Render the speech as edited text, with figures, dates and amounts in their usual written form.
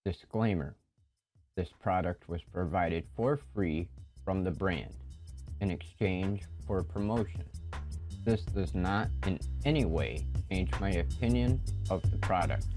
Disclaimer: this product was provided for free from the brand in exchange for promotion. This does not in any way change my opinion of the product.